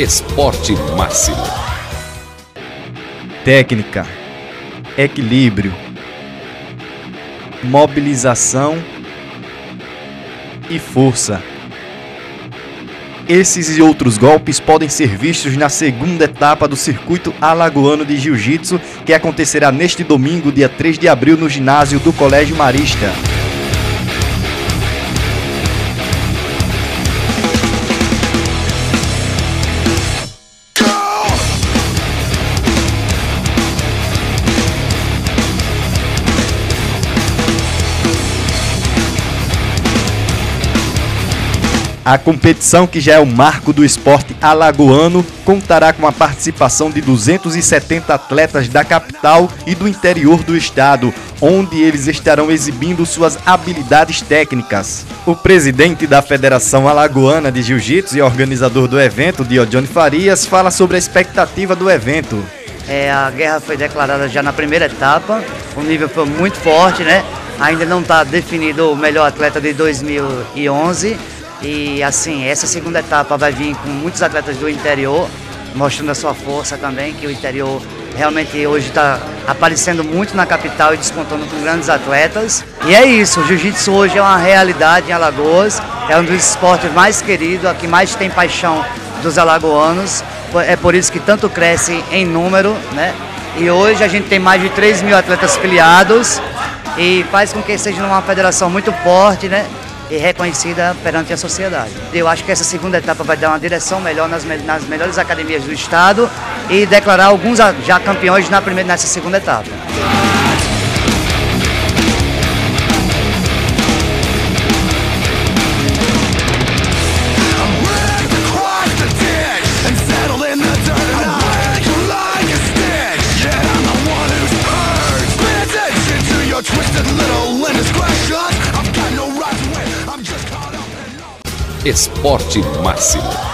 Esporte Máximo. Técnica, equilíbrio, mobilização e força. Esses e outros golpes podem ser vistos na segunda etapa do Circuito Alagoano de Jiu-Jitsu, que acontecerá neste domingo, dia 3 de abril, no ginásio do Colégio Marista. A competição, que já é o marco do esporte alagoano, contará com a participação de 270 atletas da capital e do interior do estado, onde eles estarão exibindo suas habilidades técnicas. O presidente da Federação Alagoana de Jiu-Jitsu e organizador do evento, Diogene Farias, fala sobre a expectativa do evento. A guerra foi declarada já na primeira etapa, o nível foi muito forte, né? Ainda não está definido o melhor atleta de 2011. E assim, essa segunda etapa vai vir com muitos atletas do interior, mostrando a sua força também, que o interior realmente hoje está aparecendo muito na capital e despontando com grandes atletas. E é isso, o jiu-jitsu hoje é uma realidade em Alagoas, é um dos esportes mais queridos, a que mais tem paixão dos alagoanos, é por isso que tanto cresce em número, né? E hoje a gente tem mais de 3 mil atletas filiados e faz com que seja uma federação muito forte, né? E reconhecida perante a sociedade. Eu acho que essa segunda etapa vai dar uma direção melhor nas melhores academias do estado e declarar alguns já campeões nessa segunda etapa. Esporte Máximo.